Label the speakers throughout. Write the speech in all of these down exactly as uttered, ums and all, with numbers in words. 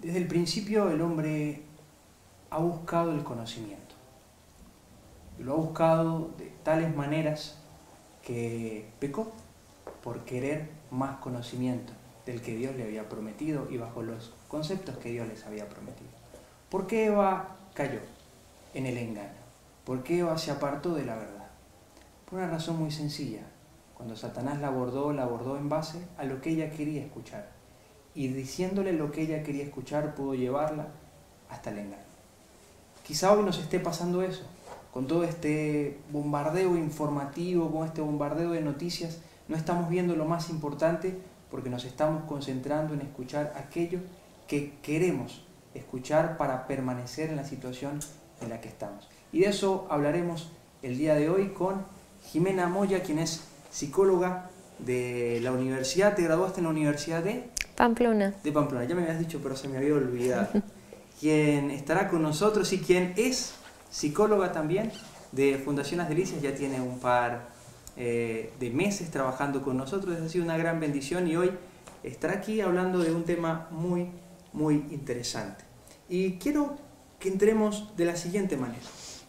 Speaker 1: Desde el principio el hombre ha buscado el conocimiento. Y lo ha buscado de tales maneras que pecó por querer más conocimiento del que Dios le había prometido y bajo los conceptos que Dios les había prometido. ¿Por qué Eva cayó en el engaño? ¿Por qué Eva se apartó de la verdad? Por una razón muy sencilla. Cuando Satanás la abordó, la abordó en base a lo que ella quería escuchar. Y diciéndole lo que ella quería escuchar, pudo llevarla hasta el engaño. Quizá hoy nos esté pasando eso, con todo este bombardeo informativo, con este bombardeo de noticias, no estamos viendo lo más importante porque nos estamos concentrando en escuchar aquello que queremos escuchar para permanecer en la situación en la que estamos. Y de eso hablaremos el día de hoy con Jimena Moya, quien es psicóloga de la universidad. ¿Te graduaste en la Universidad de...?
Speaker 2: Pamplona.
Speaker 1: De Pamplona, ya me habías dicho, pero se me había olvidado. Quien estará con nosotros y quien es psicóloga también de Fundación Las Delicias, ya tiene un par eh, de meses trabajando con nosotros, ha sido una gran bendición y hoy estará aquí hablando de un tema muy, muy interesante. Y quiero que entremos de la siguiente manera.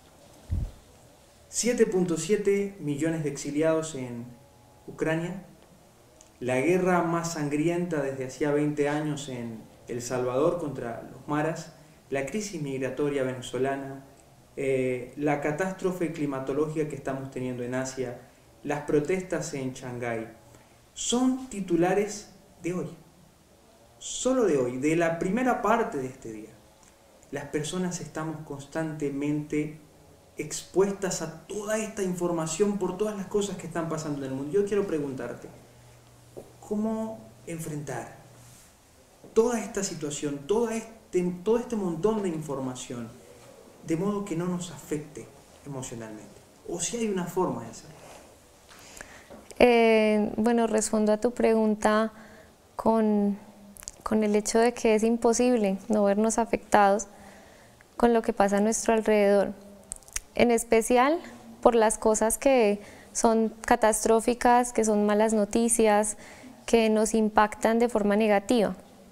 Speaker 1: siete punto siete millones de exiliados en Ucrania, la guerra más sangrienta desde hacía veinte años en El Salvador contra los maras, la crisis migratoria venezolana, eh, la catástrofe climatológica que estamos teniendo en Asia, las protestas en Shanghái, son titulares de hoy, solo de hoy, de la primera parte de este día. Las personas estamos constantemente expuestas a toda esta información por todas las cosas que están pasando en el mundo. Yo quiero preguntarte, ¿cómo enfrentar toda esta situación, todo este, todo este montón de información, de modo que no nos afecte emocionalmente? ¿O si hay una forma de hacerlo?
Speaker 2: Eh, bueno, respondo a tu pregunta con, con el hecho de que es imposible no vernos afectados con lo que pasa a nuestro alrededor, en especial por las cosas que son catastróficas, que son malas noticias, que nos impactan de forma negativa.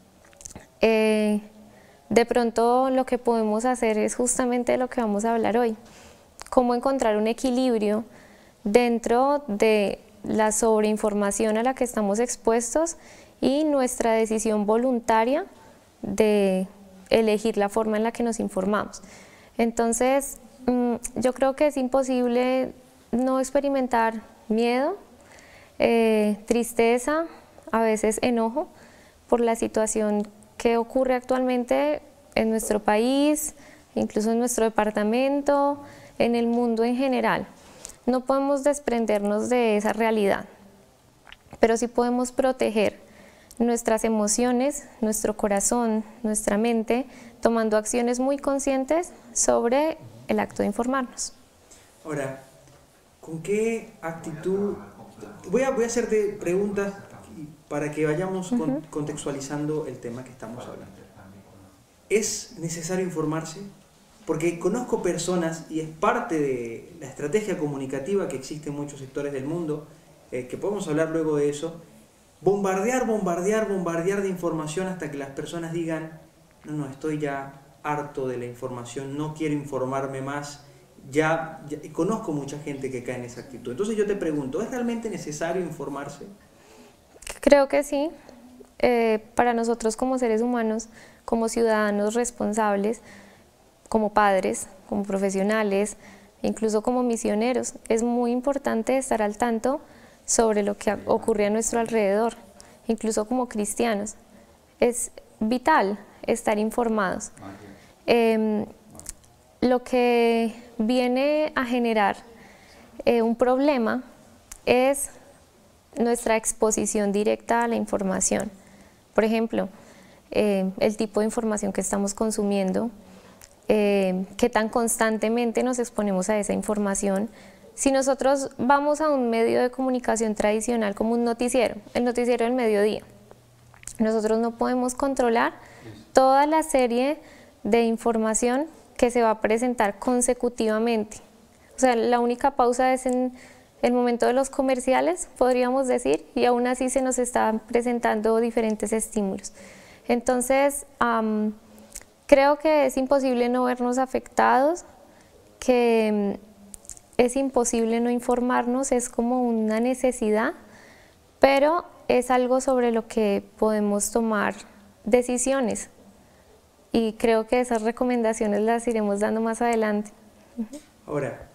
Speaker 2: Eh, de pronto lo que podemos hacer es justamente lo que vamos a hablar hoy, cómo encontrar un equilibrio dentro de la sobreinformación a la que estamos expuestos y nuestra decisión voluntaria de elegir la forma en la que nos informamos. Entonces, yo creo que es imposible no experimentar miedo, eh, tristeza, a veces enojo por la situación que ocurre actualmente en nuestro país, incluso en nuestro departamento, en el mundo en general. No podemos desprendernos de esa realidad, pero sí podemos proteger nuestras emociones, nuestro corazón, nuestra mente, tomando acciones muy conscientes sobre el acto de informarnos.
Speaker 1: Ahora, ¿con qué actitud? Voy a, voy a hacerte preguntas para que vayamos uh-huh. con, contextualizando el tema que estamos hablando. ¿Es necesario informarse? Porque conozco personas, y es parte de la estrategia comunicativa que existe en muchos sectores del mundo, eh, que podemos hablar luego de eso, bombardear, bombardear, bombardear de información hasta que las personas digan, no, no, estoy ya harto de la información, no quiero informarme más, ya, ya y conozco mucha gente que cae en esa actitud. Entonces yo te pregunto, ¿es realmente necesario informarse?
Speaker 2: Creo que sí. Eh, para nosotros como seres humanos, como ciudadanos responsables, como padres, como profesionales, incluso como misioneros, es muy importante estar al tanto sobre lo que ocurre a nuestro alrededor, incluso como cristianos. Es vital estar informados. Eh, lo que viene a generar eh, un problema es nuestra exposición directa a la información. Por ejemplo, eh, el tipo de información que estamos consumiendo, eh, qué tan constantemente nos exponemos a esa información. Si nosotros vamos a un medio de comunicación tradicional como un noticiero, el noticiero del mediodía, nosotros no podemos controlar toda la serie de información que se va a presentar consecutivamente. O sea, la única pausa es en el momento de los comerciales, podríamos decir, y aún así se nos están presentando diferentes estímulos. Entonces, um, creo que es imposible no vernos afectados, que es imposible no informarnos, es como una necesidad, pero es algo sobre lo que podemos tomar decisiones. Y creo que esas recomendaciones las iremos dando más adelante.
Speaker 1: Ahora,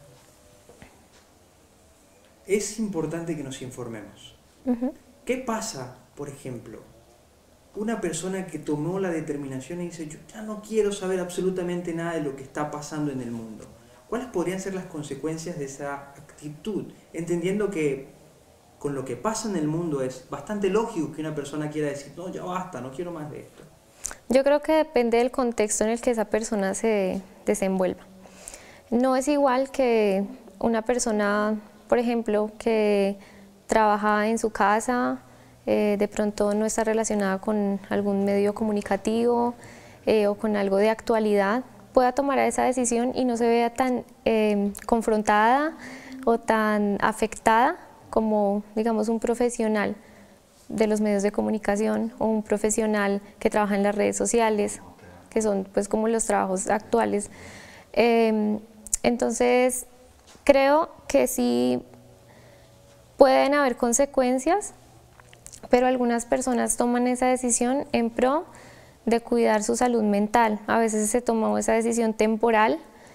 Speaker 1: es importante que nos informemos. Uh-huh. ¿Qué pasa, por ejemplo, una persona que tomó la determinación y dice, yo ya no quiero saber absolutamente nada de lo que está pasando en el mundo? ¿Cuáles podrían ser las consecuencias de esa actitud? Entendiendo que con lo que pasa en el mundo es bastante lógico que una persona quiera decir, no, ya basta, no quiero más de esto.
Speaker 2: Yo creo que depende del contexto en el que esa persona se desenvuelva. No es igual que una persona, por ejemplo, que trabaja en su casa, eh, de pronto no está relacionada con algún medio comunicativo eh, o con algo de actualidad, pueda tomar esa decisión y no se vea tan eh, confrontada o tan afectada como, digamos, un profesional de los medios de comunicación o un profesional que trabaja en las redes sociales, que son pues como los trabajos actuales. Eh, entonces, creo que sí pueden haber consecuencias, pero algunas personas toman esa decisión en pro de cuidar su salud mental. A veces se toma esa decisión temporal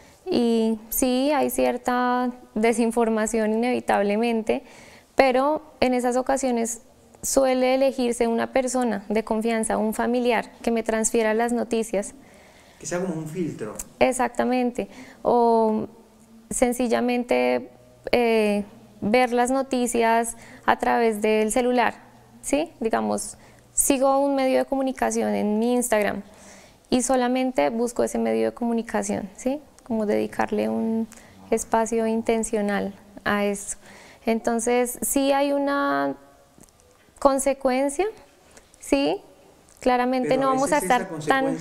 Speaker 2: y sí hay cierta desinformación inevitablemente, pero en esas ocasiones suele elegirse una persona de confianza, un familiar que me transfiera las noticias.
Speaker 1: Que sea como un filtro.
Speaker 2: Exactamente, o sencillamente eh, ver las noticias a través del celular, ¿sí? Digamos, sigo un medio de comunicación en mi Instagram y solamente busco ese medio de comunicación, ¿sí? Como dedicarle un espacio intencional a eso. Entonces, sí hay una consecuencia, sí, claramente
Speaker 1: pero
Speaker 2: no vamos a estar tan...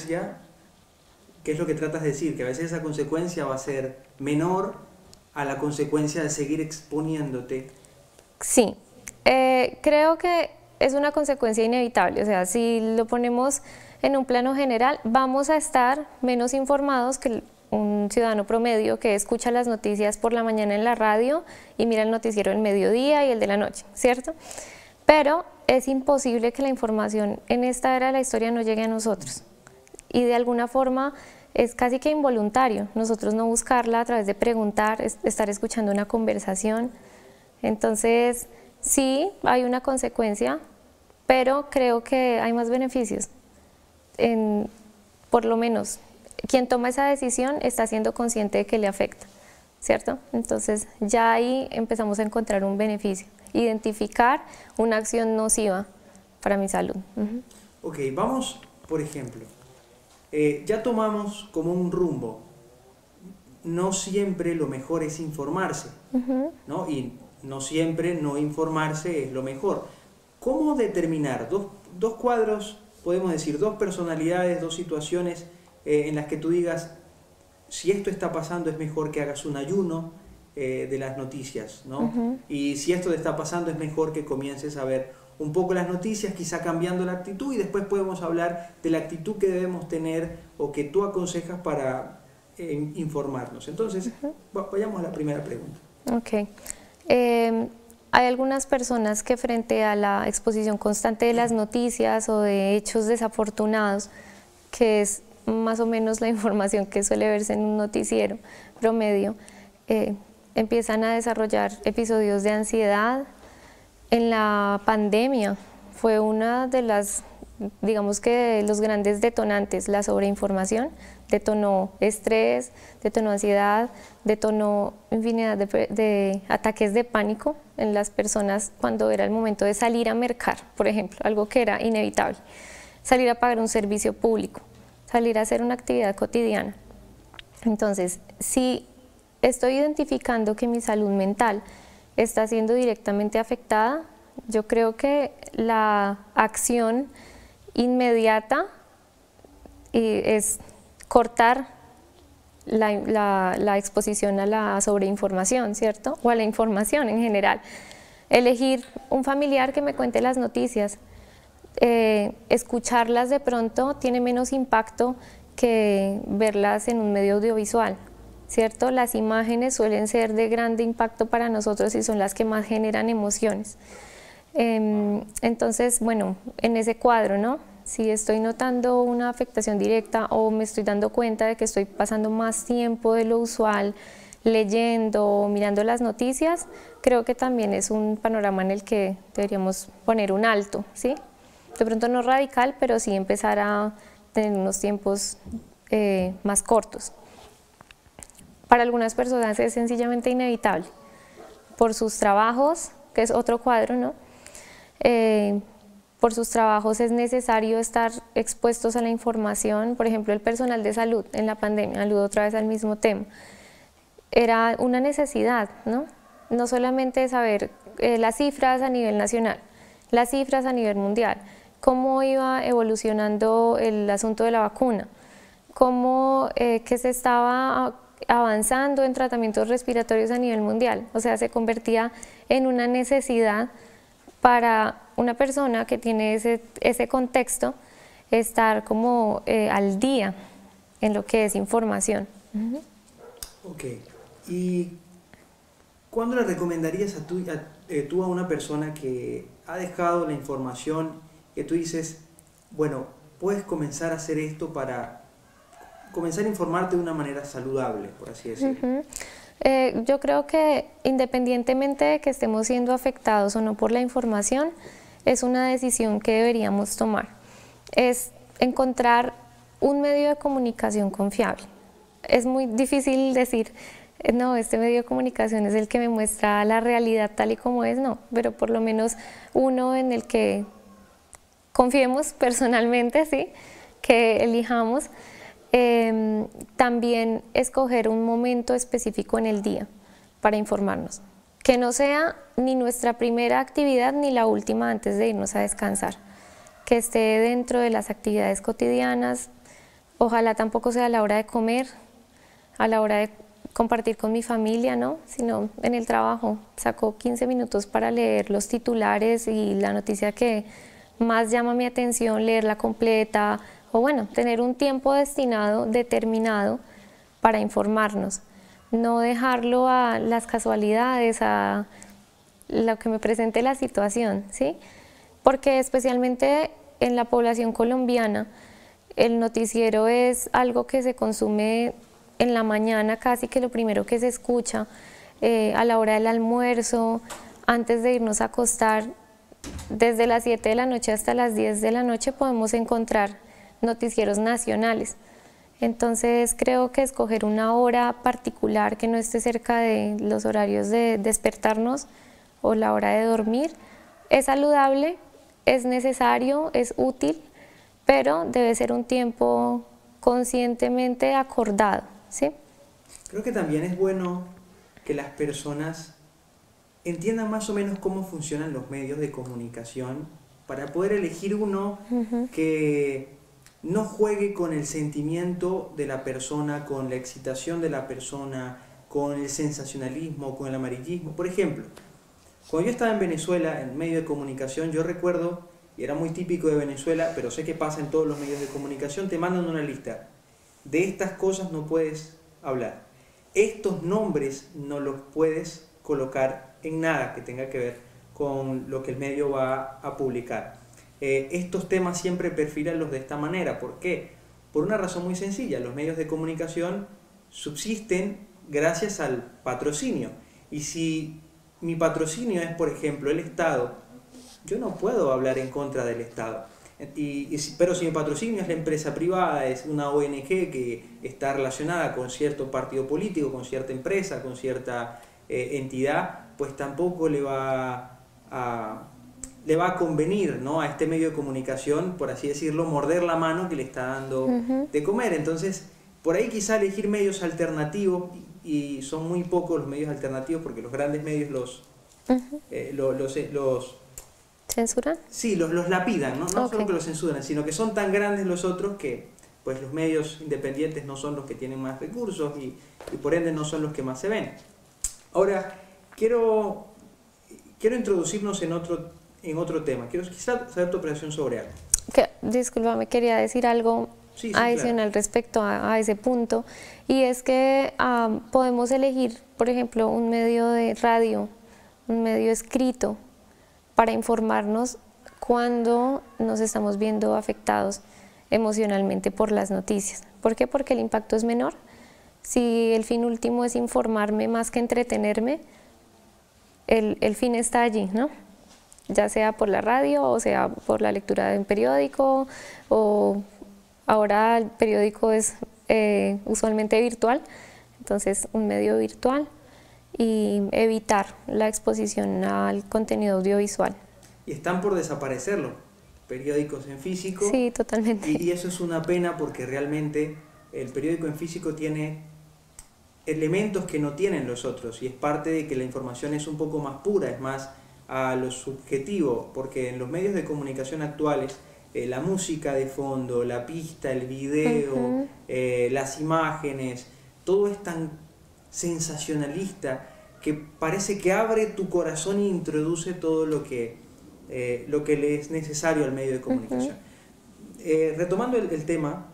Speaker 1: ¿Qué es lo que tratas de decir? Que a veces esa consecuencia va a ser menor a la consecuencia de seguir exponiéndote.
Speaker 2: Sí, eh, creo que es una consecuencia inevitable, o sea, si lo ponemos en un plano general, vamos a estar menos informados que un ciudadano promedio que escucha las noticias por la mañana en la radio y mira el noticiero del mediodía y el de la noche, ¿cierto? Pero es imposible que la información en esta era de la historia no llegue a nosotros. Y de alguna forma es casi que involuntario, nosotros no buscarla a través de preguntar, es, estar escuchando una conversación. Entonces, sí, hay una consecuencia, pero creo que hay más beneficios. En, por lo menos, quien toma esa decisión está siendo consciente de que le afecta, ¿cierto? Entonces, ya ahí empezamos a encontrar un beneficio, identificar una acción nociva para mi salud. Uh-huh.
Speaker 1: Ok, vamos, por ejemplo, Eh, ya tomamos como un rumbo, no siempre lo mejor es informarse, uh-huh. ¿no? Y no siempre no informarse es lo mejor. ¿Cómo determinar dos, dos cuadros, podemos decir, dos personalidades, dos situaciones eh, en las que tú digas, si esto está pasando es mejor que hagas un ayuno eh, de las noticias, ¿no? Uh-huh. Y si esto te está pasando es mejor que comiences a ver un poco las noticias, quizá cambiando la actitud, y después podemos hablar de la actitud que debemos tener o que tú aconsejas para eh, informarnos. Entonces, uh-huh. vayamos a la primera pregunta.
Speaker 2: Ok. Eh, hay algunas personas que frente a la exposición constante de las noticias o de hechos desafortunados, que es más o menos la información que suele verse en un noticiero promedio, eh, empiezan a desarrollar episodios de ansiedad. En la pandemia fue una de las, digamos que los grandes detonantes, la sobreinformación, detonó estrés, detonó ansiedad, detonó infinidad de, de ataques de pánico en las personas cuando era el momento de salir a mercar, por ejemplo, algo que era inevitable, salir a pagar un servicio público, salir a hacer una actividad cotidiana. Entonces, si estoy identificando que mi salud mental está siendo directamente afectada, yo creo que la acción inmediata es cortar la, la, la exposición a la sobreinformación, ¿cierto? O a la información en general. Elegir un familiar que me cuente las noticias. eh, escucharlas de pronto tiene menos impacto que verlas en un medio audiovisual, ¿cierto? Las imágenes suelen ser de grande impacto para nosotros y son las que más generan emociones. Eh, entonces, bueno, en ese cuadro, ¿no? Si estoy notando una afectación directa o me estoy dando cuenta de que estoy pasando más tiempo de lo usual leyendo o mirando las noticias, creo que también es un panorama en el que deberíamos poner un alto, ¿sí? De pronto no radical, pero sí empezar a tener unos tiempos eh, más cortos. Para algunas personas es sencillamente inevitable, por sus trabajos, que es otro cuadro, ¿no? Eh, por sus trabajos es necesario estar expuestos a la información. Por ejemplo, el personal de salud en la pandemia, aludo otra vez al mismo tema, era una necesidad, ¿no? No solamente saber eh, las cifras a nivel nacional, las cifras a nivel mundial, cómo iba evolucionando el asunto de la vacuna, cómo eh, que se estaba avanzando en tratamientos respiratorios a nivel mundial, o sea, se convertía en una necesidad para una persona que tiene ese, ese contexto, estar como eh, al día en lo que es información. Uh-huh.
Speaker 1: Ok, ¿y cuándo le recomendarías a tú, a, eh, tú a una persona que ha dejado la información, que tú dices, bueno, puedes comenzar a hacer esto para comenzar a informarte de una manera saludable, por así decirlo?
Speaker 2: Uh-huh. Eh, yo creo que independientemente de que estemos siendo afectados o no por la información, es una decisión que deberíamos tomar. Es encontrar un medio de comunicación confiable. Es muy difícil decir, no, este medio de comunicación es el que me muestra la realidad tal y como es, no, pero por lo menos uno en el que confiemos personalmente, ¿sí? Que elijamos. Eh, también escoger un momento específico en el día para informarnos, que no sea ni nuestra primera actividad ni la última antes de irnos a descansar, que esté dentro de las actividades cotidianas, ojalá tampoco sea a la hora de comer, a la hora de compartir con mi familia, ¿no? Sino en el trabajo, saco quince minutos para leer los titulares y la noticia que más llama mi atención, leerla completa, o bueno, tener un tiempo destinado, determinado, para informarnos. No dejarlo a las casualidades, a lo que me presente la situación, ¿sí? Porque especialmente en la población colombiana, el noticiero es algo que se consume en la mañana, casi que lo primero que se escucha, eh, a la hora del almuerzo, antes de irnos a acostar, desde las siete de la noche hasta las diez de la noche podemos encontrar noticieros nacionales. Entonces creo que escoger una hora particular que no esté cerca de los horarios de despertarnos o la hora de dormir es saludable, es necesario, es útil, pero debe ser un tiempo conscientemente acordado, ¿sí?
Speaker 1: Creo que también es bueno que las personas entiendan más o menos cómo funcionan los medios de comunicación para poder elegir uno uh-huh. que no juegue con el sentimiento de la persona, con la excitación de la persona, con el sensacionalismo, con el amarillismo. Por ejemplo, cuando yo estaba en Venezuela, en medio de comunicación, yo recuerdo, y era muy típico de Venezuela, pero sé que pasa en todos los medios de comunicación, te mandan una lista. De estas cosas no puedes hablar. Estos nombres no los puedes colocar en nada que tenga que ver con lo que el medio va a publicar. Eh, estos temas siempre perfílanlos de esta manera. ¿Por qué? Por una razón muy sencilla. Los medios de comunicación subsisten gracias al patrocinio. Y si mi patrocinio es, por ejemplo, el Estado, yo no puedo hablar en contra del Estado. Y, y, pero si mi patrocinio es la empresa privada, es una O N G que está relacionada con cierto partido político, con cierta empresa, con cierta eh, entidad, pues tampoco le va a... le va a convenir, ¿no?, a este medio de comunicación, por así decirlo, morder la mano que le está dando uh-huh. de comer. Entonces, por ahí quizá elegir medios alternativos, y son muy pocos los medios alternativos porque los grandes medios los... Uh-huh. eh, los, los, los
Speaker 2: ¿Censuran?
Speaker 1: Sí, los, los lapidan, ¿no? No
Speaker 2: okay.
Speaker 1: solo que los censuran, sino que son tan grandes los otros que pues los medios independientes no son los que tienen más recursos y, y por ende no son los que más se ven. Ahora, quiero, quiero introducirnos en otro en otro tema. Quiero quizá saber tu opinión sobre algo.
Speaker 2: Que, discúlpame, quería decir algo
Speaker 1: Sí, sí,
Speaker 2: adicional
Speaker 1: claro.
Speaker 2: respecto a, a ese punto, y es que um, podemos elegir, por ejemplo, un medio de radio, un medio escrito, para informarnos cuando nos estamos viendo afectados emocionalmente por las noticias. ¿Por qué? Porque el impacto es menor. Si el fin último es informarme más que entretenerme, el, el fin está allí, ¿no? Ya sea por la radio o sea por la lectura de un periódico, o ahora el periódico es eh, usualmente virtual, entonces un medio virtual, y evitar la exposición al contenido audiovisual.
Speaker 1: Y están por desaparecer los periódicos en físico.
Speaker 2: Sí, totalmente.
Speaker 1: Y, y eso es una pena porque realmente el periódico en físico tiene elementos que no tienen los otros, y es parte de que la información es un poco más pura, es más a lo subjetivo, porque en los medios de comunicación actuales eh, la música de fondo, la pista, el video, uh-huh. eh, las imágenes, todo es tan sensacionalista que parece que abre tu corazón e introduce todo lo que, eh, lo que le es necesario al medio de comunicación. Uh-huh. eh, retomando el, el tema,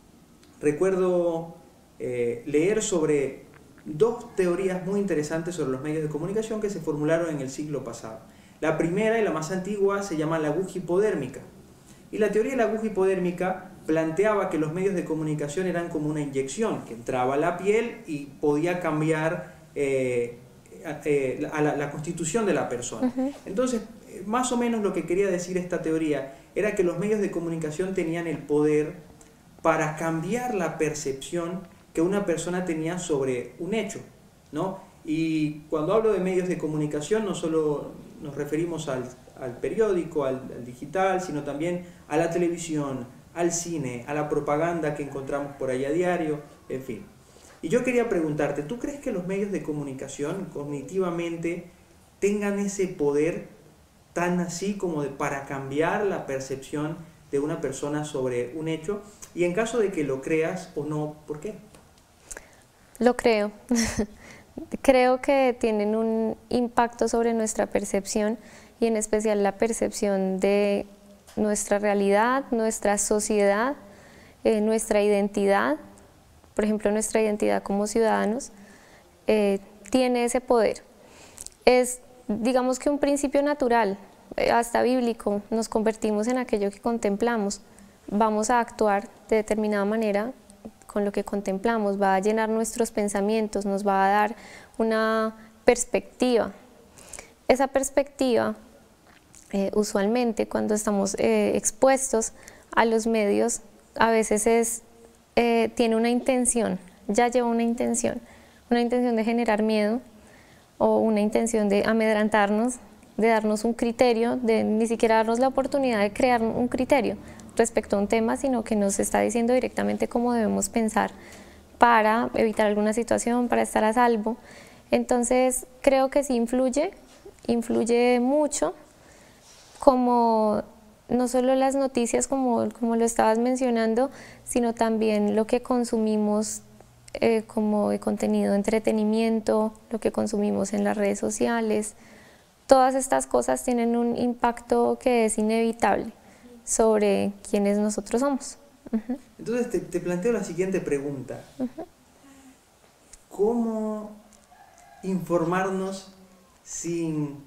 Speaker 1: recuerdo eh, leer sobre dos teorías muy interesantes sobre los medios de comunicación que se formularon en el siglo pasado. La primera y la más antigua se llama la aguja hipodérmica. Y la teoría de la aguja hipodérmica planteaba que los medios de comunicación eran como una inyección que entraba a la piel y podía cambiar eh, eh, a la, la constitución de la persona. Uh-huh. Entonces, más o menos lo que quería decir esta teoría era que los medios de comunicación tenían el poder para cambiar la percepción que una persona tenía sobre un hecho, ¿no? Y cuando hablo de medios de comunicación no solo nos referimos al, al periódico, al, al digital, sino también a la televisión, al cine, a la propaganda que encontramos por ahí a diario, en fin. Y yo quería preguntarte, ¿tú crees que los medios de comunicación cognitivamente tengan ese poder tan así como de, para cambiar la percepción de una persona sobre un hecho? Y en caso de que lo creas o no, ¿por qué?
Speaker 2: Lo creo. Creo que tienen un impacto sobre nuestra percepción, y en especial la percepción de nuestra realidad, nuestra sociedad, eh, nuestra identidad. Por ejemplo, nuestra identidad como ciudadanos eh, tiene ese poder. Es, digamos que un principio natural, eh, hasta bíblico. Nos convertimos en aquello que contemplamos. Vamos a actuar de determinada manera con lo que contemplamos, va a llenar nuestros pensamientos, nos va a dar una perspectiva. Esa perspectiva, eh, usualmente cuando estamos eh, expuestos a los medios, a veces es, eh, tiene una intención, ya lleva una intención, una intención de generar miedo, o una intención de amedrantarnos, de darnos un criterio, de ni siquiera darnos la oportunidad de crear un criterio respecto a un tema, sino que nos está diciendo directamente cómo debemos pensar para evitar alguna situación, para estar a salvo. Entonces creo que sí influye, influye mucho, como no solo las noticias como, como lo estabas mencionando, sino también lo que consumimos eh, como de contenido de entretenimiento, lo que consumimos en las redes sociales. Todas estas cosas tienen un impacto que es inevitable sobre quienes nosotros somos. Uh-huh.
Speaker 1: Entonces te, te planteo la siguiente pregunta. Uh-huh. ¿Cómo informarnos sin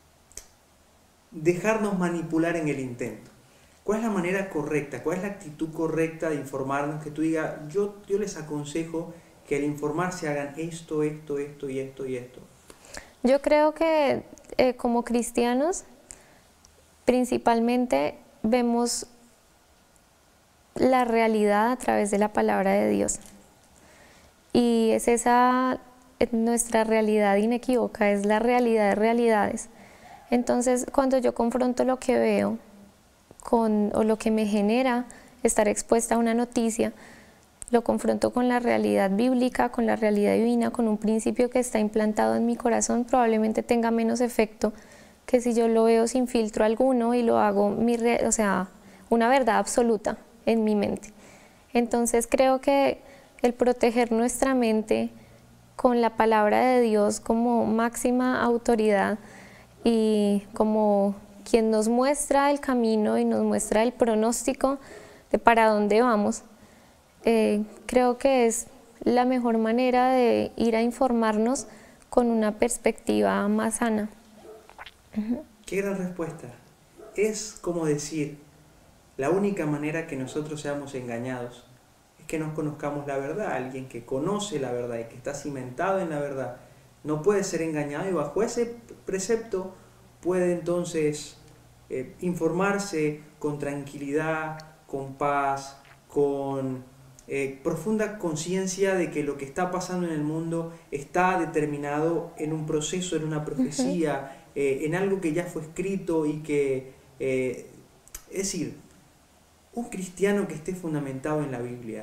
Speaker 1: dejarnos manipular en el intento? ¿Cuál es la manera correcta? ¿Cuál es la actitud correcta de informarnos? Que tú digas, yo, yo les aconsejo que al informarse hagan esto, esto, esto y esto y esto.
Speaker 2: Yo creo que eh, como cristianos, principalmente vemos la realidad a través de la palabra de Dios, y es esa nuestra realidad inequívoca, es la realidad de realidades. Entonces cuando yo confronto lo que veo con, o lo que me genera estar expuesta a una noticia, lo confronto con la realidad bíblica, con la realidad divina, con un principio que está implantado en mi corazón, probablemente tenga menos efecto que si yo lo veo sin filtro alguno y lo hago mi, o sea, una verdad absoluta en mi mente. Entonces creo que el proteger nuestra mente con la palabra de Dios como máxima autoridad y como quien nos muestra el camino y nos muestra el pronóstico de para dónde vamos, eh, creo que es la mejor manera de ir a informarnos con una perspectiva más sana. Uh-huh.
Speaker 1: Qué gran respuesta. Es como decir, la única manera que nosotros seamos engañados es que nos conozcamos la verdad. Alguien que conoce la verdad y que está cimentado en la verdad no puede ser engañado, y bajo ese precepto puede entonces eh, informarse con tranquilidad, con paz, con eh, profunda conciencia de que lo que está pasando en el mundo está determinado en un proceso, en una profecía, uh-huh. eh, en algo que ya fue escrito y que, eh, es decir, un cristiano que esté fundamentado en la Biblia.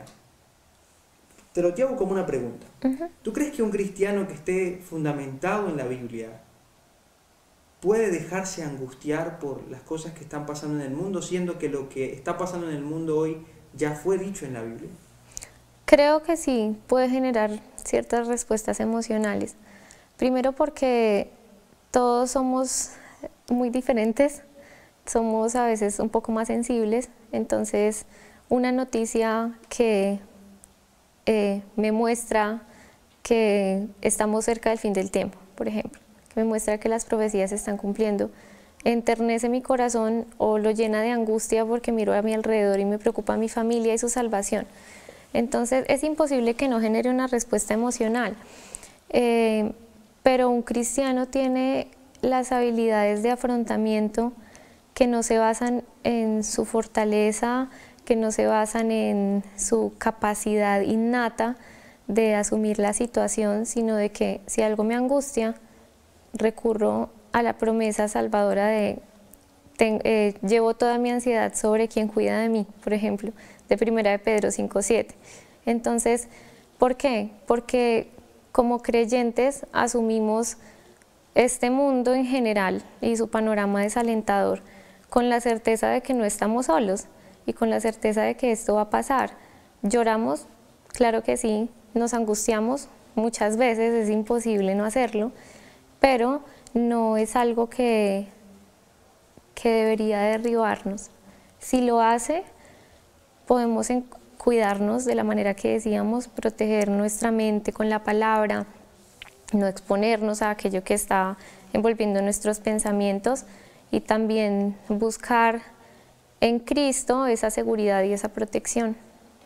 Speaker 1: Te lo hago como una pregunta. Uh-huh. ¿Tú crees que un cristiano que esté fundamentado en la Biblia puede dejarse angustiar por las cosas que están pasando en el mundo, siendo que lo que está pasando en el mundo hoy ya fue dicho en la Biblia?
Speaker 2: Creo que sí, puede generar ciertas respuestas emocionales. Primero porque todos somos muy diferentes, somos a veces un poco más sensibles, entonces una noticia que eh, me muestra que estamos cerca del fin del tiempo, por ejemplo, que me muestra que las profecías se están cumpliendo, enternece mi corazón o lo llena de angustia porque miro a mi alrededor y me preocupa mi familia y su salvación. Entonces es imposible que no genere una respuesta emocional, eh, pero un cristiano tiene las habilidades de afrontamiento que no se basan en su fortaleza, que no se basan en su capacidad innata de asumir la situación, sino de que si algo me angustia, recurro a la promesa salvadora de ten, eh, llevo toda mi ansiedad sobre quien cuida de mí, por ejemplo, de Primera de Pedro cinco siete. Entonces, ¿por qué? Porque como creyentes asumimos este mundo en general y su panorama desalentador con la certeza de que no estamos solos y con la certeza de que esto va a pasar. ¿Lloramos? Claro que sí. ¿Nos angustiamos? Muchas veces, es imposible no hacerlo, pero no es algo que, que debería derribarnos. Si lo hace, podemos cuidarnos de la manera que decíamos, proteger nuestra mente con la palabra, no exponernos a aquello que está envolviendo nuestros pensamientos y también buscar en Cristo esa seguridad y esa protección.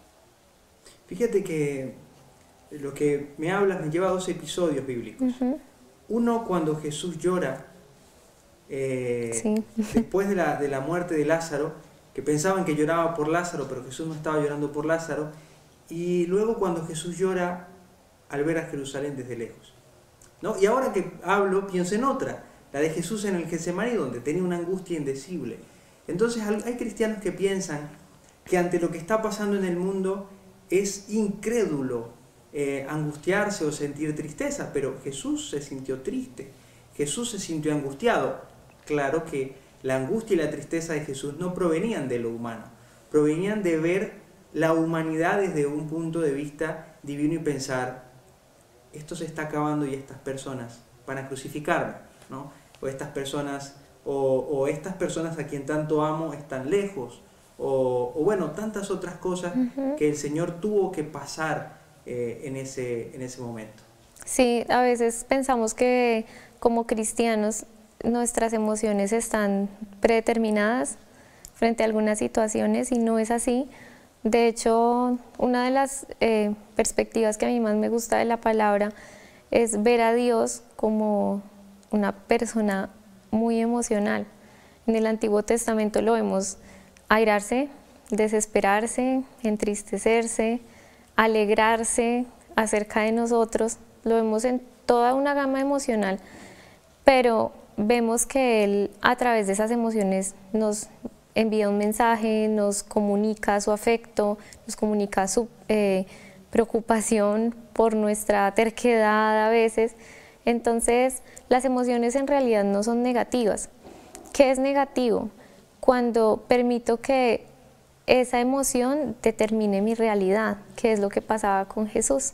Speaker 1: Fíjate que lo que me hablas me lleva a dos episodios bíblicos. Uh-huh. Uno, cuando Jesús llora eh, sí. después de la, de la muerte de Lázaro, que pensaban que lloraba por Lázaro, pero Jesús no estaba llorando por Lázaro. Y luego cuando Jesús llora al ver a Jerusalén desde lejos, ¿no? Y ahora que hablo, pienso en otra, la de Jesús en el Getsemaní, donde tenía una angustia indecible. Entonces hay cristianos que piensan que ante lo que está pasando en el mundo es incrédulo eh, angustiarse o sentir tristeza, pero Jesús se sintió triste, Jesús se sintió angustiado. Claro que la angustia y la tristeza de Jesús no provenían de lo humano, provenían de ver la humanidad desde un punto de vista divino y pensar, esto se está acabando y estas personas van a crucificarme, ¿no? O estas personas, o, o estas personas a quien tanto amo están lejos, o, o bueno, tantas otras cosas uh-huh. que el Señor tuvo que pasar eh, en, ese, en ese momento.
Speaker 2: Sí, a veces pensamos que como cristianos nuestras emociones están predeterminadas frente a algunas situaciones y no es así. De hecho, una de las eh, perspectivas que a mí más me gusta de la palabra es ver a Dios como una persona muy emocional. En el Antiguo Testamento lo vemos airarse, desesperarse, entristecerse, alegrarse acerca de nosotros. Lo vemos en toda una gama emocional, pero vemos que Él a través de esas emociones nos envía un mensaje, nos comunica su afecto, nos comunica su eh, preocupación por nuestra terquedad a veces. Entonces, las emociones en realidad no son negativas. ¿Qué es negativo? Cuando permito que esa emoción determine mi realidad, que es lo que pasaba con Jesús.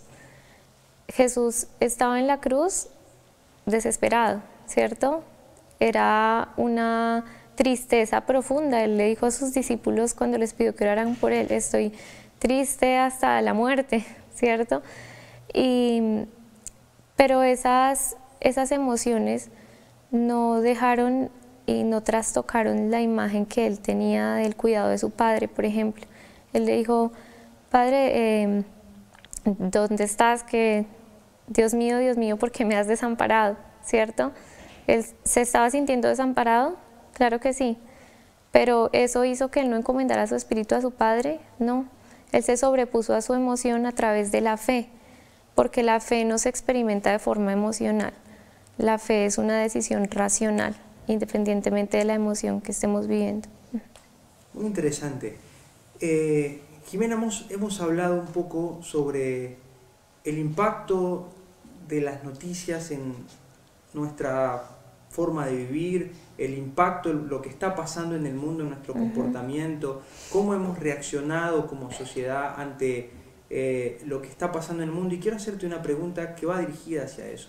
Speaker 2: Jesús estaba en la cruz desesperado, ¿cierto? Era una tristeza profunda. Él le dijo a sus discípulos cuando les pidió que oraran por él, estoy triste hasta la muerte, ¿cierto? Y, pero esas, esas emociones no dejaron y no trastocaron la imagen que él tenía del cuidado de su padre, por ejemplo. Él le dijo, Padre, eh, ¿dónde estás? Que Dios mío, Dios mío, ¿por qué me has desamparado? ¿Cierto? ¿Él se estaba sintiendo desamparado? Claro que sí. Pero ¿eso hizo que él no encomendara su espíritu a su padre? No. Él se sobrepuso a su emoción a través de la fe, porque la fe no se experimenta de forma emocional. La fe es una decisión racional, independientemente de la emoción que estemos viviendo.
Speaker 1: Muy interesante. Eh, Jimena, hemos, hemos hablado un poco sobre el impacto de las noticias en nuestra forma de vivir, el impacto, lo que está pasando en el mundo, en nuestro uh-huh. comportamiento, cómo hemos reaccionado como sociedad ante eh, lo que está pasando en el mundo. Y quiero hacerte una pregunta que va dirigida hacia eso.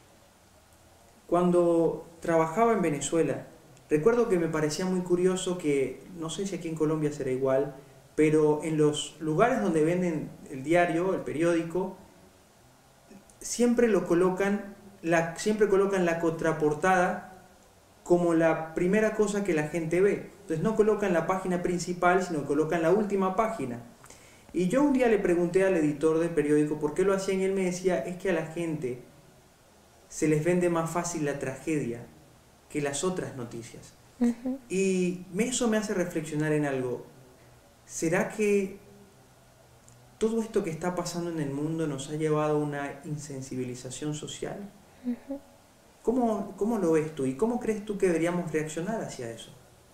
Speaker 1: Cuando trabajaba en Venezuela, recuerdo que me parecía muy curioso que, no sé si aquí en Colombia será igual, pero en los lugares donde venden el diario, el periódico, siempre lo colocan, la, siempre colocan la contraportada como la primera cosa que la gente ve. Entonces no colocan la página principal, sino colocan la última página. Y yo un día le pregunté al editor del periódico por qué lo hacían y él me decía, es que a la gente se les vende más fácil la tragedia que las otras noticias. Uh-huh. Y eso me hace reflexionar en algo. ¿Será que todo esto que está pasando en el mundo nos ha llevado a una insensibilización social? Uh-huh. ¿Cómo, ¿Cómo lo ves tú y cómo crees tú que deberíamos reaccionar hacia eso?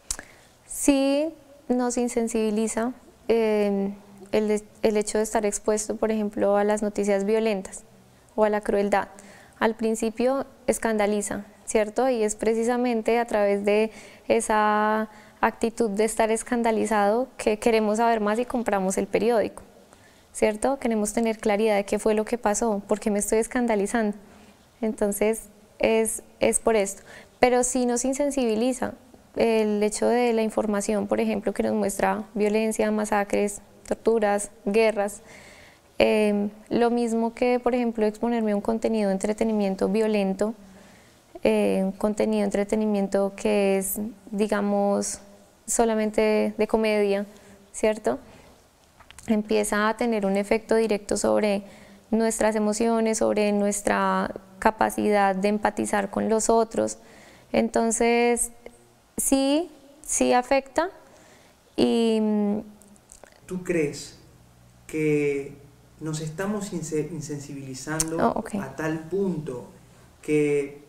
Speaker 2: Sí, nos insensibiliza eh, el, el hecho de estar expuesto, por ejemplo, a las noticias violentas o a la crueldad. Al principio escandaliza, ¿cierto? Y es precisamente a través de esa actitud de estar escandalizado que queremos saber más y compramos el periódico, ¿cierto? Queremos tener claridad de qué fue lo que pasó, por qué me estoy escandalizando. Entonces, es, es por esto. Pero sí nos insensibiliza el hecho de la información, por ejemplo, que nos muestra violencia, masacres, torturas, guerras. Eh, lo mismo que, por ejemplo, exponerme a un contenido de entretenimiento violento, eh, un contenido de entretenimiento que es, digamos, solamente de comedia, ¿cierto? Empieza a tener un efecto directo sobre nuestras emociones, sobre nuestra capacidad de empatizar con los otros. Entonces, sí, sí afecta. Y
Speaker 1: ¿tú crees que nos estamos insensibilizando
Speaker 2: oh, okay.
Speaker 1: a tal punto que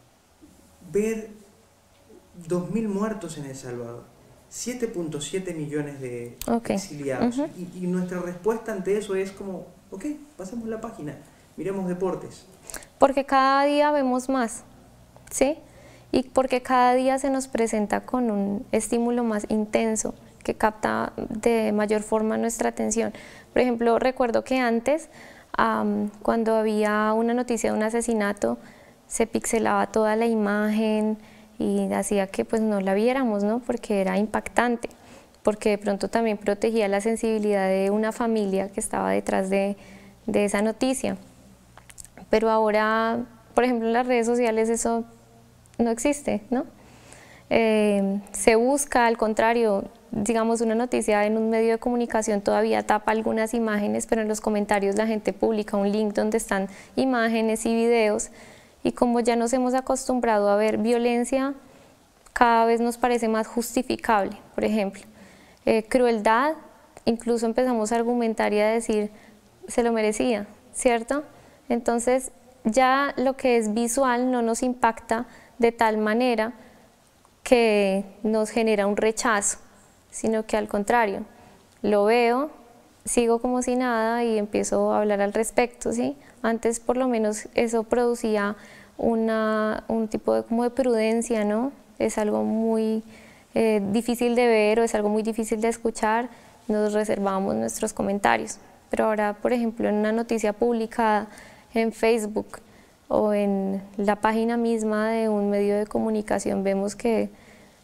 Speaker 1: ver dos mil muertos en El Salvador, siete punto siete millones de okay. exiliados, uh-huh. y, y nuestra respuesta ante eso es como, ok, pasemos la página, miremos deportes?
Speaker 2: Porque cada día vemos más, ¿sí? Y porque cada día se nos presenta con un estímulo más intenso que capta de mayor forma nuestra atención. Por ejemplo, recuerdo que antes, um, cuando había una noticia de un asesinato, se pixelaba toda la imagen y hacía que pues no la viéramos, ¿no? Porque era impactante, porque de pronto también protegía la sensibilidad de una familia que estaba detrás de, de esa noticia. Pero ahora, por ejemplo, en las redes sociales eso no existe, ¿no? Eh, se busca, al contrario, digamos, una noticia en un medio de comunicación todavía tapa algunas imágenes, pero en los comentarios la gente publica un link donde están imágenes y videos, y como ya nos hemos acostumbrado a ver violencia, cada vez nos parece más justificable. Por ejemplo, eh, crueldad, incluso empezamos a argumentar y a decir, se lo merecía, ¿cierto? Entonces ya lo que es visual no nos impacta de tal manera que nos genera un rechazo, sino que al contrario, lo veo, sigo como si nada y empiezo a hablar al respecto, ¿sí? Antes por lo menos eso producía una, un tipo de, como de prudencia, ¿no? Es algo muy eh, difícil de ver o es algo muy difícil de escuchar, nos reservamos nuestros comentarios. Pero ahora, por ejemplo, en una noticia publicada en Facebook o en la página misma de un medio de comunicación, vemos que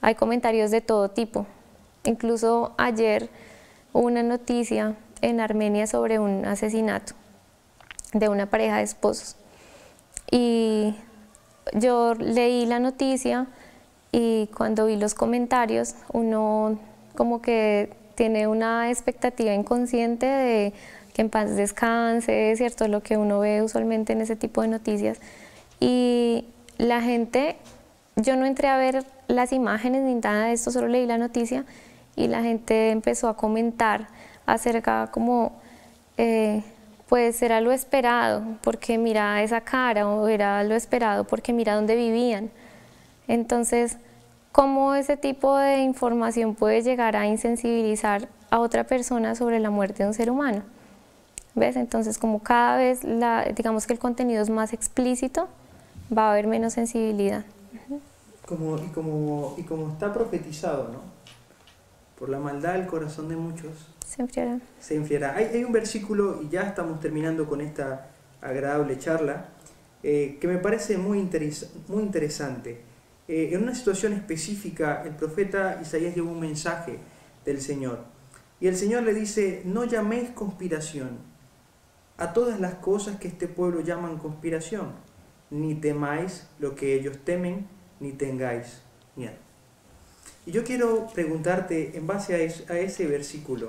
Speaker 2: hay comentarios de todo tipo. Incluso ayer hubo una noticia en Armenia sobre un asesinato de una pareja de esposos. Y yo leí la noticia y cuando vi los comentarios, uno como que tiene una expectativa inconsciente de que en paz descanse, ¿cierto? Lo que uno ve usualmente en ese tipo de noticias. Y la gente, yo no entré a ver las imágenes ni nada de esto, solo leí la noticia y la gente empezó a comentar acerca como, eh, pues era lo esperado porque mira esa cara, o era lo esperado porque mira dónde vivían. Entonces, ¿cómo ese tipo de información puede llegar a insensibilizar a otra persona sobre la muerte de un ser humano? ¿Ves? Entonces, como cada vez, la, digamos que el contenido es más explícito, va a haber menos sensibilidad.
Speaker 1: Como, y, como, y como está profetizado, ¿no? Por la maldad del corazón de muchos
Speaker 2: se enfriará.
Speaker 1: Se enfriará. Hay, hay un versículo, y ya estamos terminando con esta agradable charla, eh, que me parece muy, interes muy interesante. Eh, en una situación específica, el profeta Isaías lleva un mensaje del Señor. Y el Señor le dice, no llaméis conspiración a todas las cosas que este pueblo llaman conspiración, ni temáis lo que ellos temen, ni tengáis miedo. Y yo quiero preguntarte, en base a, es, a ese versículo,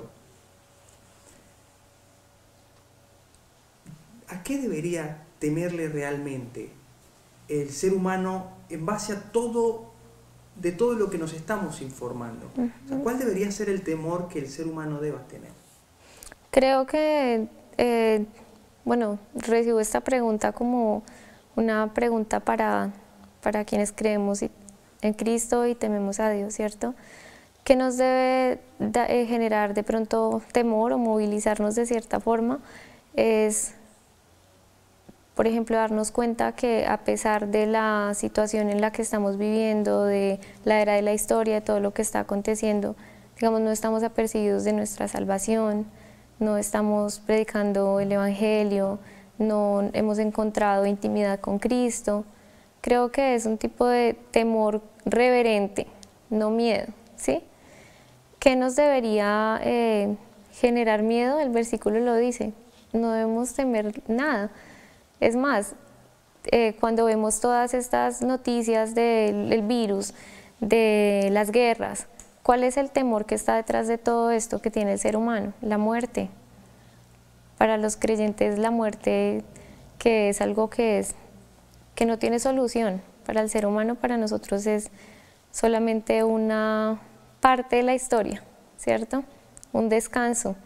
Speaker 1: ¿a qué debería temerle realmente el ser humano en base a todo, de todo lo que nos estamos informando? Uh-huh. O sea, ¿cuál debería ser el temor que el ser humano deba tener?
Speaker 2: Creo que, eh, bueno, recibo esta pregunta como una pregunta para, para quienes creemos en Cristo y tememos a Dios, ¿cierto? ¿Qué nos debe da, eh, generar de pronto temor o movilizarnos de cierta forma? Es, por ejemplo, darnos cuenta que a pesar de la situación en la que estamos viviendo, de la era de la historia, de todo lo que está aconteciendo, digamos, no estamos apercibidos de nuestra salvación, no estamos predicando el Evangelio, no hemos encontrado intimidad con Cristo. Creo que es un tipo de temor reverente, no miedo, ¿sí? ¿Qué nos debería eh, generar miedo? El versículo lo dice, no debemos temer nada. Es más, eh, cuando vemos todas estas noticias del, del virus, de las guerras, ¿cuál es el temor que está detrás de todo esto que tiene el ser humano? La muerte. Para los creyentes la muerte, que es algo que, es, que no tiene solución. Para el ser humano, para nosotros es solamente una parte de la historia, ¿cierto? Un descanso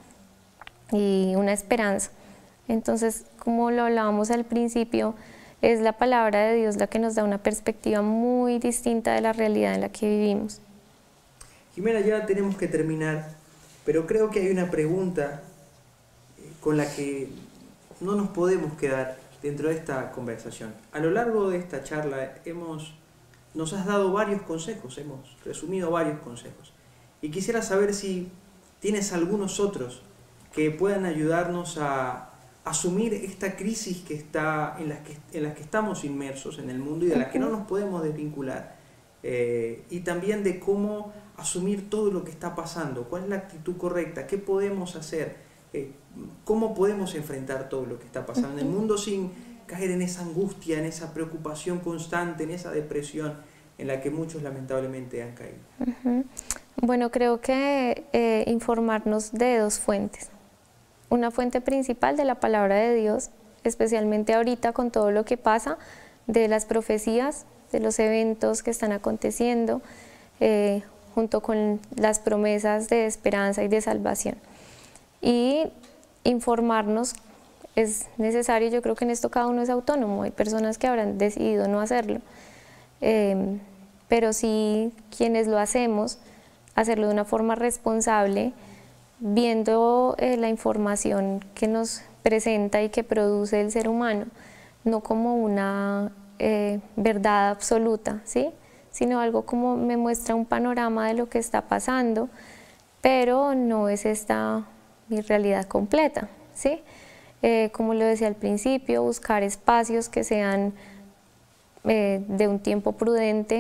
Speaker 2: y una esperanza. Entonces, como lo hablábamos al principio, es la palabra de Dios la que nos da una perspectiva muy distinta de la realidad en la que vivimos.
Speaker 1: Jimena, ya tenemos que terminar, pero creo que hay una pregunta con la que no nos podemos quedar dentro de esta conversación. A lo largo de esta charla hemos, nos has dado varios consejos, hemos resumido varios consejos. Y quisiera saber si tienes algunos otros que puedan ayudarnos a asumir esta crisis que está, en, las que, en las que estamos inmersos en el mundo y de las que no nos podemos desvincular. Eh, y también de cómo asumir todo lo que está pasando, cuál es la actitud correcta, qué podemos hacer, eh, cómo podemos enfrentar todo lo que está pasando en el mundo sin caer en esa angustia, en esa preocupación constante, en esa depresión en la que muchos lamentablemente han caído.
Speaker 2: Uh-huh. Bueno, creo que eh, informarnos de dos fuentes. Una fuente principal de la palabra de Dios, especialmente ahorita con todo lo que pasa, de las profecías, de los eventos que están aconteciendo, eh, junto con las promesas de esperanza y de salvación. Y informarnos es necesario, yo creo que en esto cada uno es autónomo, hay personas que habrán decidido no hacerlo, eh, pero sí quienes lo hacemos, hacerlo de una forma responsable, viendo eh, la información que nos presenta y que produce el ser humano, no como una eh, verdad absoluta, ¿sí? Sino algo como me muestra un panorama de lo que está pasando, pero no es esta mi realidad completa, ¿sí? Eh, como lo decía al principio, buscar espacios que sean eh, de un tiempo prudente,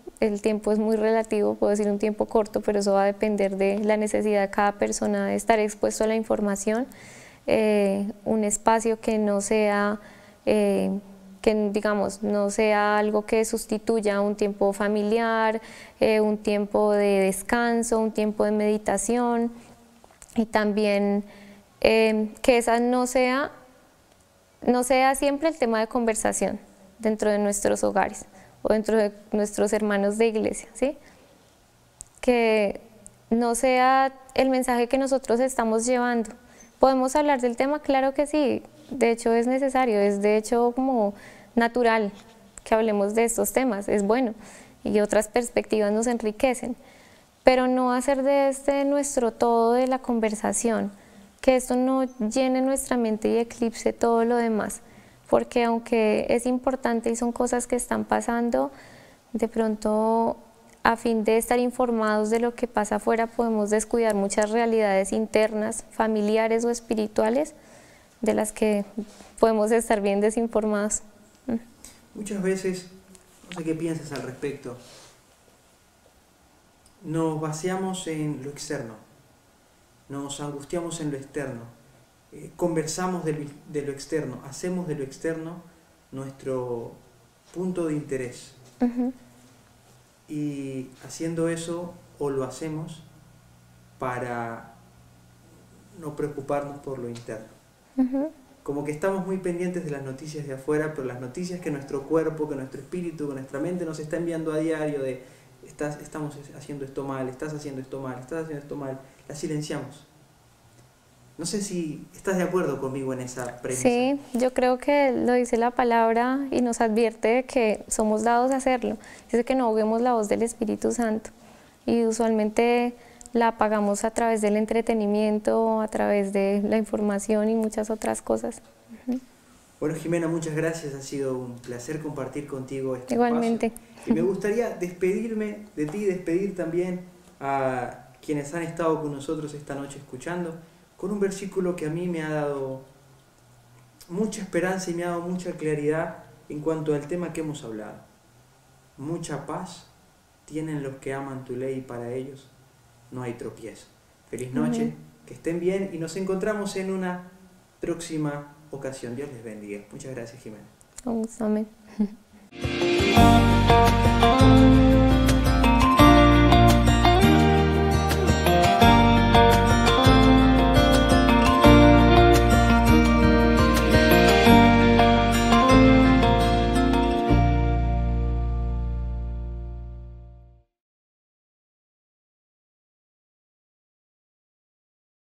Speaker 2: el tiempo es muy relativo, puedo decir un tiempo corto, pero eso va a depender de la necesidad de cada persona de estar expuesto a la información, eh, un espacio que no sea, eh, que digamos, no sea algo que sustituya un tiempo familiar, eh, un tiempo de descanso, un tiempo de meditación, y también eh, que esa no sea, no sea siempre el tema de conversación dentro de nuestros hogares o dentro de nuestros hermanos de iglesia, ¿sí? Que no sea el mensaje que nosotros estamos llevando. ¿Podemos hablar del tema? Claro que sí, de hecho es necesario, es de hecho como natural que hablemos de estos temas, es bueno, y otras perspectivas nos enriquecen, pero no hacer de este nuestro todo de la conversación, que esto no llene nuestra mente y eclipse todo lo demás, porque aunque es importante y son cosas que están pasando, de pronto a fin de estar informados de lo que pasa afuera podemos descuidar muchas realidades internas, familiares o espirituales, de las que podemos estar bien desinformados.
Speaker 1: Muchas veces, no sé qué piensas al respecto, nos vaciamos en lo externo, nos angustiamos en lo externo, eh, conversamos de lo, de lo externo, hacemos de lo externo nuestro punto de interés. Uh-huh. Y haciendo eso, o lo hacemos para no preocuparnos por lo interno. Uh-huh. Como que estamos muy pendientes de las noticias de afuera, pero las noticias que nuestro cuerpo, que nuestro espíritu, que nuestra mente nos está enviando a diario de estás, estamos haciendo esto mal, estás haciendo esto mal, estás haciendo esto mal, las silenciamos. No sé si estás de acuerdo conmigo en esa premisa.
Speaker 2: Sí, yo creo que lo dice la palabra y nos advierte de que somos dados a hacerlo. Dice que no ahoguemos la voz del Espíritu Santo, y usualmente la apagamos a través del entretenimiento, a través de la información y muchas otras cosas. Uh-huh.
Speaker 1: Bueno, Jimena, muchas gracias, ha sido un placer compartir contigo este
Speaker 2: Igualmente.
Speaker 1: espacio. Y me gustaría despedirme de ti, despedir también a quienes han estado con nosotros esta noche escuchando, con un versículo que a mí me ha dado mucha esperanza y me ha dado mucha claridad en cuanto al tema que hemos hablado. Mucha paz tienen los que aman tu ley, y para ellos no hay tropiezo. Feliz noche, uh-huh. Que estén bien y nos encontramos en una próxima ocasión. Dios les bendiga. Muchas gracias, Jimena.
Speaker 2: Amén.